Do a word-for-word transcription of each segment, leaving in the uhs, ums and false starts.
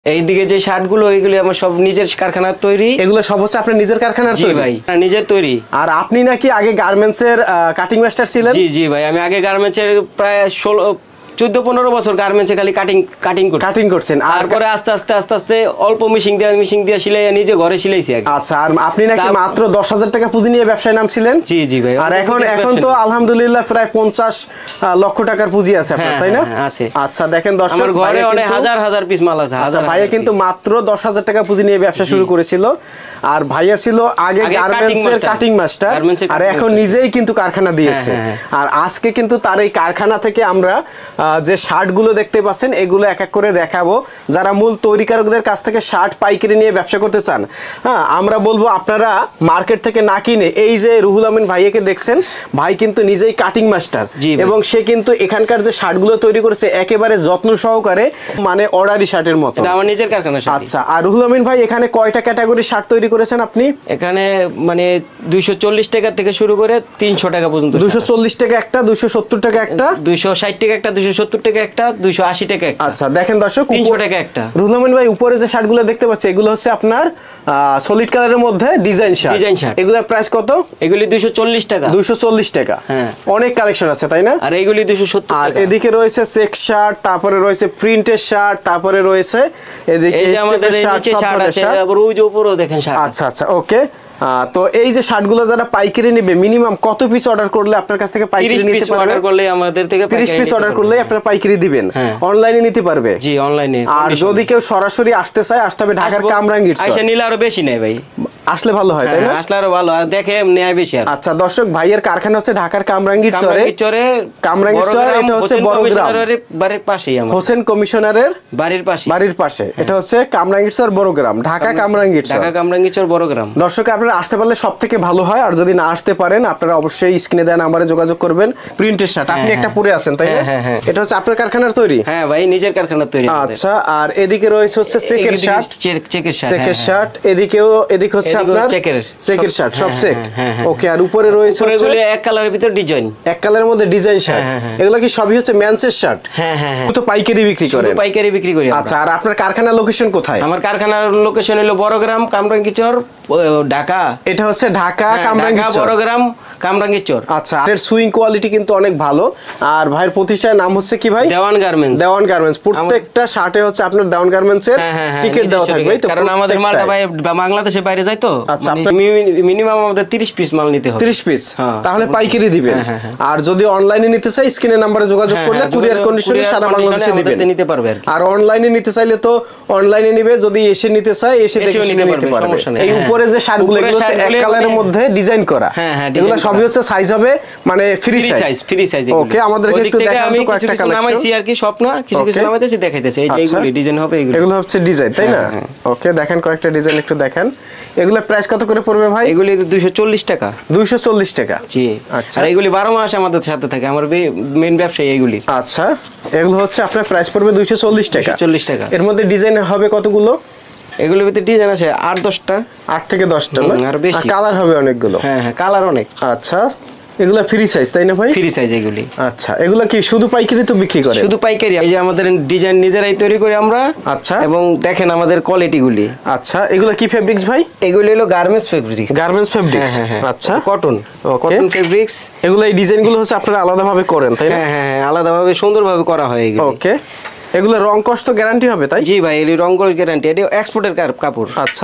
এইদিকে যে শার্টগুলো এইগুলি আমার সব নিজের কারখানার তৈরি। এগুলো সব হচ্ছে আপনার নিজের কারখানার তৈরি? জি ভাই, নিজের তৈরি। আর আপনি নাকি আগে গার্মেন্টসের কাটিং মাস্টার ছিলেন? জি জি ভাই, আমি আগে গার্মেন্টসের প্রায় ষোলো চোদ্দ পনেরো বছর গার্মেন্টসে খালি কাটিং কাটিং করছি। কাটিং করছেন, তারপরে আস্তে আস্তে আস্তে আস্তে অল্প মিশিং দিয়ে মিশিং দিয়ে সিলাই নিজে ঘরে সিলাইছি। আচ্ছা, আর আপনি নাকি মাত্র দশ হাজার টাকা পুঁজি নিয়ে ব্যবসায় নামছিলেন? জি জি ভাই। আর এখন এখন তো আলহামদুলিল্লাহ প্রায় পঞ্চাশ লক্ষ টাকার পুঁজি আছে আপনার, তাই না? আছে। আচ্ছা দেখেন দর্শক, আমার ঘরে অনেক হাজার হাজার পিস মাল আছে। আচ্ছা, ভাইয়া কিন্তু মাত্র দশ হাজার টাকা পুঁজি নিয়ে ব্যবসা শুরু করেছিল। আর ভাইয়া ছিল আগে গার্মেন্টসের কাটিং মাস্টার, আর এখন নিজেই কিন্তু কারখানা দিয়েছে। আর আজকে কিন্তু তার এই কারখানা থেকে আমরা যে শার্টগুলো দেখতে পাচ্ছেন এগুলো এক এক করে দেখাবো। যারা মূল তৈরিকারকদের কাছ থেকে শার্ট পাইকারি নিয়ে ব্যবসা করতে চান, হ্যাঁ, আমরা বলবো আপনারা মার্কেট থেকে না কিনে এই যে রুহুল আমিন ভাইয়াকে দেখছেন, ভাই কিন্তু নিজেই কাটিং মাস্টার এবং সে কিন্তু এখানকার যে শার্টগুলো তৈরি করেছে একেবারে যত্ন সহকারে, মানে অর্ডারি শার্টের মতো। এটা আমার নিজের কারখানা। আচ্ছা, আর রুহুল আমিন ভাই এখানে কয়টা ক্যাটাগরি শার্ট তৈরি করেছেন আপনি? এখানে মানে দুইশো চল্লিশ টাকা থেকে শুরু করে তিনশো টাকা পর্যন্ত। দুইশো চল্লিশ টাকা একটা, দুইশো সত্তর টাকা একটা, দুইশো ষাট টাকা একটা, দুইশো সত্তর টাকা একটা, দুইশো আশি টাকা একটা। আচ্ছা দেখেন দর্শক, তিনশো টাকা একটা। রুহুল আমিন ভাই উপরে যে শার্টগুলো দেখতে পাচ্ছি এগুলো হচ্ছে আপনার সলিড কালারের মধ্যে ডিজাইন শার্ট। Design shirt. এগুলোর প্রাইস কত? এগুলি দুইশো চল্লিশ টাকা। দুইশো চল্লিশ টাকা। হ্যাঁ, অনেক কালেকশন আছে তাই না? আর এইগুলি দুইশো সত্তর। আর এদিকে রয়েছে চেক শার্ট, তারপরে রয়েছে প্রিন্টের শার্ট, তারপরে রয়েছে এদিকে স্টেপের শার্ট, সব ধরনের শার্ট। আবার ওই যে উপরেও দেখেন শার্ট। আচ্ছা আচ্ছা, ওকে। তো এই যে শার্টগুলো যারা পাইকারি নেবে মিনিমাম কত পিস অর্ডার করলে আপনার কাছ থেকে পাইকারি নিতে পারবে? অর্ডার করলে আমাদের থেকে ত্রিশ পিস অর্ডার করলে আপনারা পাইকারি দিবেন, অনলাইনে নিতে পারবে? জি, অনলাইনে। আর যদি কেউ সরাসরি আসতে চায়, আসতে হবে ঢাকার কামরাঙ্গীর। আইসা নিলে আরো বেশি নেয় ভাই, আসলে ভালো হয় তাই না? আসলে আরো ভালো, আর দেখে নেয় বেশি। আচ্ছা দর্শক, ভাইয়ের কারখানা হচ্ছে ঢাকার কামরাঙ্গীর চরে। চরে কামরাঙ্গীর চর, এটা হচ্ছে বড়গ্রাম বাড়ির পাশেই, আমার হোসেন কমিশনারের বাড়ির পাশে। বাড়ির পাশে এটা হচ্ছে কামরাঙ্গীর চর বড়গ্রাম, ঢাকা কামরাঙ্গীর চর। ঢাকা কামরাঙ্গীর চর বড়গ্রাম। দর্শক আপনারা আসতে পারলে সবথেকে ভালো হয়, আর যদি না আসতে পারেন আপনারা অবশ্যই স্ক্রিনে দেওয়া নম্বরে যোগাযোগ করবেন। প্রিন্টের শার্ট আপনি একটা পরে আছেন তাই না? হ্যাঁ হ্যাঁ, এটা হচ্ছে আপনার কারখানার তৈরি? হ্যাঁ ভাই, নিজের কারখানার তৈরি। আচ্ছা, আর এদিকে রয়েছে হচ্ছে চেকের শার্ট। চেকের শার্ট, চেকের শার্ট। এদিকেও এদিকে হচ্ছে আপনার চেকের চেকের শার্ট, সব চেক। ওকে, আর উপরে রয়েছে এগুলো এক কালারের ভিতর ডিজাইন, এক কালারের মধ্যে ডিজাইন শার্ট। এগুলো কি সবই হচ্ছে মেন্সের শার্ট? হ্যাঁ হ্যাঁ, তো পাইকারি বিক্রি করেন? পাইকারি বিক্রি করি। আচ্ছা, আর আপনার কারখানার লোকেশন কোথায়? আমার কারখানার লোকেশন হলো বড়গ্রাম কামরাঙ্গীর চর, ঢাকা। এটা হচ্ছে ঢাকা কামরাঙ্গীর চর, বড়গ্রাম কামরাঙ্গীর চর। আচ্ছা, এর সুইং কোয়ালিটি কিন্তু অনেক ভালো। আর ভাইয়ের প্রতিষ্ঠানের নাম হচ্ছে কি ভাই? দেওয়ান গার্মেন্টস। দেওয়ান গার্মেন্টস। প্রত্যেকটা শার্টে হচ্ছে আপনার দেওয়ান গার্মেন্টস এর টিকেট দেওয়া থাকবে, তো কারণ আমাদের মালটা ভাই বাংলাদেশের বাইরে যায় তো। আচ্ছা, মিনিমাম আমাদের ত্রিশ পিস মাল নিতে হবে। ত্রিশ পিস, তাহলে পাইকারি দিবেন। আর যদি অনলাইনে নিতে চাই স্ক্রিনের নম্বরে যোগাযোগ করলে কুরিয়ার কন্ডিশনে সারা বাংলাদেশে দিবেন, নিতে পারবে। আর অনলাইনে নিতে চাইলে তো অনলাইনে নিবে, যদি এসে নিতে চাই এসে দেখে শুনে নিতে পারবে। এই উপরে যে শার্টগুলো এগুলো হচ্ছে এক কালারের মধ্যে ডিজাইন করা। এগুলো সবই হচ্ছে সাইজ হবে মানে free size. Free size. Okay, আমাদেরকে একটু দেখান তো কয়েকটা কালেকশন। নামাইছি আর কি, সব না, কিছু কিছু নামাইতেছি, দেখাইতেছি। এই যে এগুলো ডিজাইন হবে, এগুলো এগুলো হচ্ছে ডিজাইন তাই না? ওকে, দেখেন কয়েকটা ডিজাইন একটু দেখেন। এগুলো প্রাইস কত করে পড়বে ভাই? এগুলি দুইশো চল্লিশ টাকা। দুইশো চল্লিশ টাকা। জি। আচ্ছা, আর এগুলি বারো মাস আমাদের সাথে থাকে, আমার মেইন ব্যবসায়ী এগুলি। আচ্ছা, এগুলো হচ্ছে আপনার প্রাইস পড়বে দুইশো চল্লিশ টাকা। চল্লিশ টাকা। এর মধ্যে ডিজাইন হবে কতগুলো? এগুলোর ভিতরে ডিজাইন আছে আট দশটা। আট থেকে দশটা না? আর বেশি। কালার হবে অনেকগুলো। হ্যাঁ হ্যাঁ, কালার অনেক। আচ্ছা, এগুলা ফ্রি সাইজ তাই না ভাই? ফ্রি সাইজ এগুলি। আচ্ছা, এগুলা কি শুধু পাইকারি তো বিক্রি করে? শুধু পাইকারি। এই যে আমাদের ডিজাইন নিজেরাই তৈরি করি আমরা। আচ্ছা, এবং দেখেন আমাদের কোয়ালিটি গুলি। আচ্ছা, এগুলা কি ফেব্রিক্স ভাই? এগুলি হলো গার্মেন্টস ফেব্রিক। Garments fabrics. আচ্ছা, কটন কটন ফেব্রিক্স। এগুলা এই ডিজাইন গুলো হচ্ছে আপনারা আলাদা ভাবে করেন তাই না? হ্যাঁ হ্যাঁ, আলাদাভাবে সুন্দরভাবে করা হয় এগুলো। ওকে, এগুলো রং কষ্ট গ্যারান্টি হবে তাই? জি ভাই, এগুলি রং কষ্ট গ্যারান্টি। এটা এক্সপোর্টের কাপড়। আচ্ছা,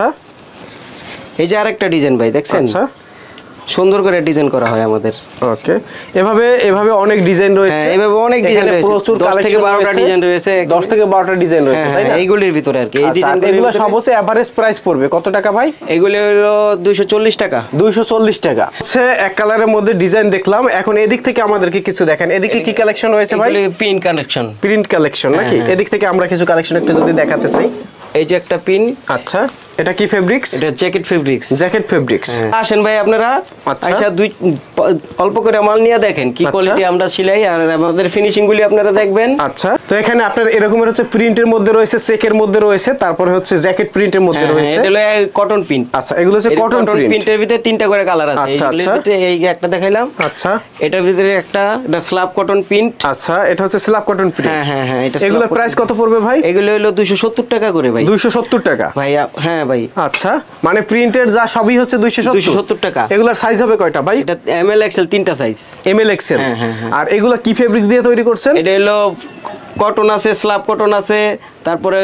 এই যে আরেকটা ডিজাইন ভাই দেখছেন? আচ্ছা, সুন্দর করে ডিজাইন করা হয় আমাদের। ওকে, এভাবে এভাবে অনেক ডিজাইন রয়েছে। হ্যাঁ, এভাবে অনেক ডিজাইন রয়েছে। প্রচুর দশ থেকে বারোটা ডিজাইন রয়েছে। দশ থেকে বারোটা ডিজাইন রয়েছে তাই না? এইগুলির ভিতরে আর কি। এই ডিজাইন এগুলো সব হচ্ছে এভারেজ প্রাইস পড়বে কত টাকা ভাই? এগুলো হলো দুইশো চল্লিশ টাকা। দুইশো চল্লিশ টাকা। হচ্ছে এক কালারের মধ্যে ডিজাইন দেখলাম। এখন এদিক থেকে আমাদেরকে কিছু দেখেন, এদিকে কি কালেকশন রয়েছে ভাই? এগুলো প্রিন্ট কালেকশন। প্রিন্ট কালেকশন নাকি? এদিক থেকে আমরা কিছু কালেকশন একটু যদি দেখাতে চাই। এই যে একটা পিন। আচ্ছা, এটা কি ফেব্রিক্স? এটা জ্যাকেট ফেব্রিক্স। Jacket fabrics. আসেন ভাই আপনারা, আচ্ছা দুই অল্প করে মাল নিয়ে দেখেন কি কোয়ালিটি আমরা সিলাই, আর আমাদের ফিনিশিং গুলি আপনারা দেখবেন। আচ্ছা, তো এখানে আপনার এরকমের হচ্ছে প্রিন্টের মধ্যে রয়েছে, চেকের মধ্যে রয়েছে, তারপরে হচ্ছে জ্যাকেট প্রিন্টের মধ্যে রয়েছে। এটা হলো কটন প্রিন্ট। আচ্ছা, এগুলো হচ্ছে কটন প্রিন্টের ভিতরে তিনটা করে কালার আছে। এগুলোর ভিতরে এই একটা দেখাইলাম। আচ্ছা, এটার ভিতরে একটা এটা স্ল্যাব কটন প্রিন্ট। আচ্ছা, এটা হচ্ছে স্ল্যাব কটন প্রিন্ট। হ্যাঁ হ্যাঁ হ্যাঁ, এটা এগুলোর প্রাইস কত পড়বে ভাই? এগুলো হলো দুইশো সত্তর টাকা করে ভাই। দুইশো সত্তর টাকা ভাই? হ্যাঁ ভাই। আচ্ছা, মানে প্রিন্টের যা সবই হচ্ছে দুইশো সত্তর টাকা। এগুলোর সাইজ হবে কয়টা ভাই? এটা এম এল এক্সেল তিনটা সাইজ। M L XL. আর এগুলো কি ফেব্রিক্স দিয়ে তৈরি করছেন? এটা হলো কটন আছে, স্ল্যাব কটন আছে, তারপরে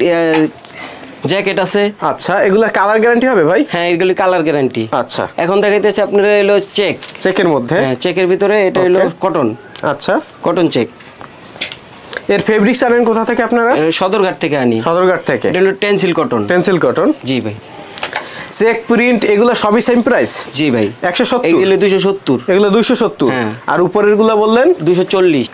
জ্যাকেট আছে। আচ্ছা, এগুলা কালার গ্যারান্টি হবে ভাই? হ্যাঁ, এগুলি কালার গ্যারান্টি। আচ্ছা, এখন দেখাইতেছে আপনারা হলো চেক। চেকের মধ্যে? হ্যাঁ, চেকের ভিতরে এটা হলো কটন। আচ্ছা, কটন চেক। এর ফেব্রিক্স আনেন কোথা থেকে আপনারা? সদরঘাট থেকে আনি। সদরঘাট থেকে। এটা হলো টেনসিল কটন। Tencel cotton. জি ভাই। চেক প্রিন্ট এগুলো সবই সেম প্রাইস? জি ভাই। একশো সত্তর। এগুলো দুইশো সত্তর। এগুলো দুইশো সত্তর। আর উপরের গুলো বললেন? দুইশো চল্লিশ।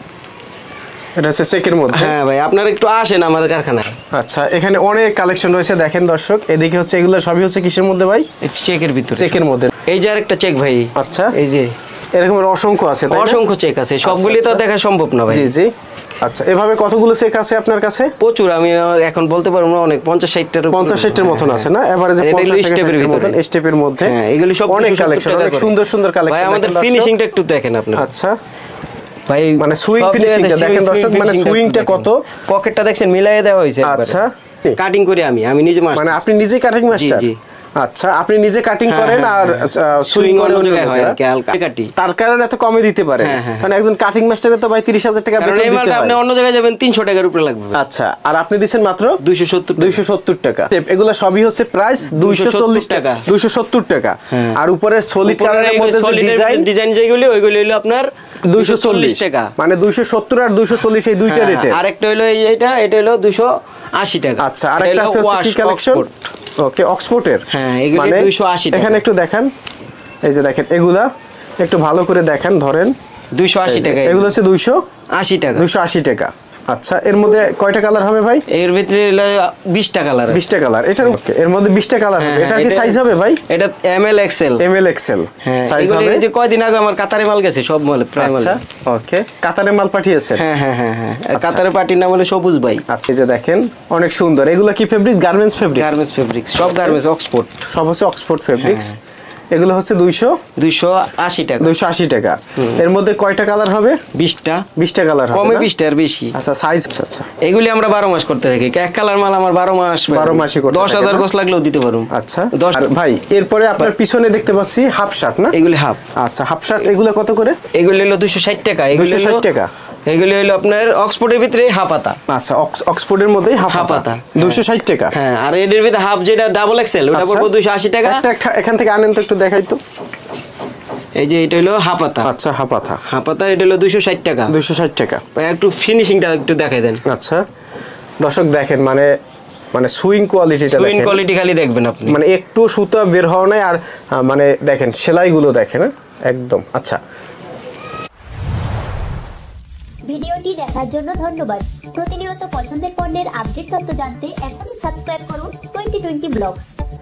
এটা হচ্ছে চেকের মধ্যে। হ্যাঁ ভাই, আপনারা একটু আসেন আমার কারখানায়। আচ্ছা, এখানে অনেক কালেকশন রয়েছে দেখেন দর্শক। এদিকে হচ্ছে এগুলো সবই হচ্ছে কিসের মধ্যে ভাই? চেকের ভিতরে। চেকের মধ্যে। এই যে আরেকটা চেক ভাই। আচ্ছা, এই যে এরকম অসংখ্য আছে। অসংখ্য চেক আছে, সবগুলি তো দেখা সম্ভব না ভাই। জি জি। আচ্ছা, এভাবে কতগুলো চেক আছে আপনার কাছে? প্রচুর, আমি এখন বলতে পারবো না, অনেক পঞ্চাশ ষাটটার পঞ্চাশ ষাটটার মতন আছে না? এভারেজে পঞ্চাশ স্টেপের ভিতরে। স্টেপের মধ্যে। হ্যাঁ, এগুলি সব অনেক কালেকশন, অনেক সুন্দর সুন্দর কালেকশন। ভাই আমাদের ফিনিশিংটা একটু দেখেন আপনারা। আচ্ছা ভাই, মানে সুইং ফিনিশিংটা দেখেন দর্শক, মানে সুইংটা কত, পকেটটা দেখছেন মিলাইয়ে দেওয়া হয়েছে। আচ্ছা, কাটিং করি আমি, আমি নিজে মাস্টার। মানে আপনি নিজে কাটিং মাস্টার? জি। আচ্ছা, আপনি নিজে কাটিং করেন আর সুইং করে অন্য জায়গায় কাটি। তার কারণে এত কমে দিতে পারে। কারণ একজন কাটিং মাস্টারে তো ভাই তিরিশ হাজার টাকা বেতন দিতে হয়। আপনি অন্য জায়গায় যাবেন তিনশো টাকার উপরে লাগবে। আচ্ছা, আর আপনি দিবেন মাত্র দুইশো সত্তর। দুইশো সত্তর টাকা। এগুলো সবই হচ্ছে প্রাইস দুইশো চল্লিশ টাকা, দুইশো সত্তর টাকা। আর উপরে সলিড কালারের মধ্যে যে ডিজাইন ডিজাইন যেগুলো ওইগুলো হলো আপনার দুইশো চল্লিশ টাকা। মানে দুইশো সত্তর আর দুইশো চল্লিশ এই দুইটা রেটে। আরেকটা হলো এইটা, এটা হলো দুইশো আশি টাকা। আচ্ছা, আরেকটা আছে কি কালেকশন? ওকে, অক্সফোর্ডের। হ্যাঁ, এগুলো দুইশো আশি টাকা। এখানে একটু দেখেন, এই যে দেখেন এগুলা একটু ভালো করে দেখেন, ধরেন দুইশো আশি টাকা। এগুলো হচ্ছে দুইশো আশি টাকা। দুইশো আশি টাকা। আচ্ছা, এর মধ্যে কয়টা কালার হবে ভাই? এর ভিতরে বিশটা কালার। বিশটা কালার। এটার এর মধ্যে বিশটা কালার হবে। এটা কি সাইজ হবে ভাই? এটা M L XL. M L XL size হবে। এই যে কয়দিন আগে আমার কাতারে মাল গেছে, সব মাল প্রায় মাল। আচ্ছা, ওকে, কাতারে মাল পাঠিয়েছেন? হ্যাঁ হ্যাঁ হ্যাঁ হ্যাঁ, কাতারে পার্টির নাম হলো সবুজ ভাই। আচ্ছা, এই যে দেখেন অনেক সুন্দর। এগুলো কি fabric? Garments fabric? Garments fabric, সব গার্মেন্টস অক্সফোর্ড। সব হচ্ছে অক্সফোর্ড ফেব্রিক্স। এগুলো হচ্ছে দুইশো দুইশো আশি টাকা। দুইশো আশি টাকা। এর মধ্যে কয়টা কালার হবে? বিশটা। বিশটা কালার হবে? কমে বিশটা আর বেশি। আচ্ছা, সাইজ? আচ্ছা, এগুলি আমরা বারো মাস করতে থাকি। এক কালার মাল আমার বারো মাস বারো মাসই করতে দশ হাজার গোছ লাগলেও দিতে পারবো। আচ্ছা, আর ভাই এরপরে আপনার পিছনে দেখতে পাচ্ছি হাফ শার্ট না? এগুলি হাফ। আচ্ছা, হাফ শার্ট এগুলো কত করে? এগুলি হলো দুইশো ষাট টাকা। দুইশো ষাট টাকা। এগুলি হলো আপনার অক্সফোর্ডের ভিতরে হাফ হাতা। আচ্ছা, অক্সফোর্ডের মধ্যেই হাফ হাতা দুইশো ষাট টাকা। হ্যাঁ, আর এর ভিতরে হাফ যেটা ডাবল এক্সেল ওটা পড়বে দুইশো আশি টাকা। একটা এখান থেকে আনেন তো, একটু দেখাই তো। এই যে এটা হলো হাফ হাতা। আচ্ছা, হাফ হাতা। হাফ হাতা এটা হলো দুইশো ষাট টাকা। দুইশো ষাট টাকা। একটু ফিনিশিংটা একটু দেখাই দেন। আচ্ছা, দর্শক দেখেন, মানে মানে সুইং কোয়ালিটিটা দেখেন। সুইং কোয়ালিটি খালি দেখবেন আপনি, মানে একটু সুতা বের হওয়া নাই। আর মানে দেখেন সেলাইগুলো দেখেন একদম। আচ্ছা, ভিডিওটি দেখার জন্য ধন্যবাদ। প্রতিনিয়ত পছন্দের পণ্যের আপডেট তথ্য জানতে এখনই সাবস্ক্রাইব করুন টোয়েন্টি টোয়েন্টি ব্লগস।